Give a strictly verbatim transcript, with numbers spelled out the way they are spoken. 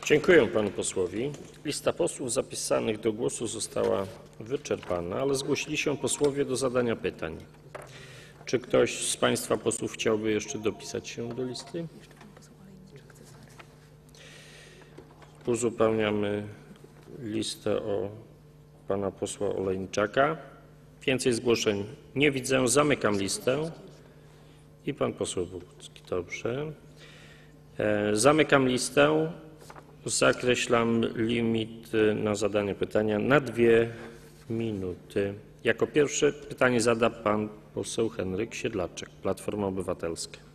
Dziękuję panu posłowi. Lista posłów zapisanych do głosu została wyczerpana, ale zgłosili się posłowie do zadania pytań. Czy ktoś z państwa posłów chciałby jeszcze dopisać się do listy? Uzupełniamy listę o pana posła Olejniczaka. Więcej zgłoszeń nie widzę. Zamykam listę. I pan poseł Bogucki. Dobrze. Zamykam listę. Zakreślam limit na zadanie pytania na dwie minuty. Jako pierwszy pytanie zada pan poseł Henryk Siedlaczek, Platforma Obywatelska.